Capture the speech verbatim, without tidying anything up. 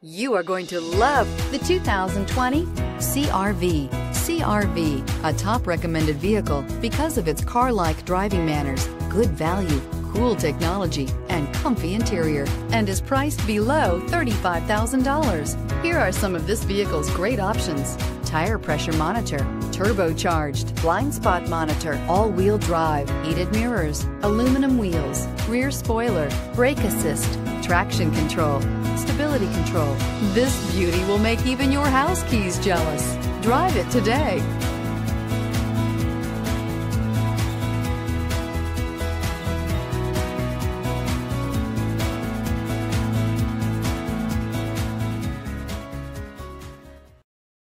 You are going to love the two thousand twenty C R V. C R V, a top recommended vehicle because of its car-like driving manners, good value, cool technology, and comfy interior, and is priced below thirty-five thousand dollars. Here are some of this vehicle's great options: tire pressure monitor, turbocharged, blind spot monitor, all-wheel drive, heated mirrors, aluminum wheels, rear spoiler, brake assist, traction control, stability control. This beauty will make even your house keys jealous. Drive it today.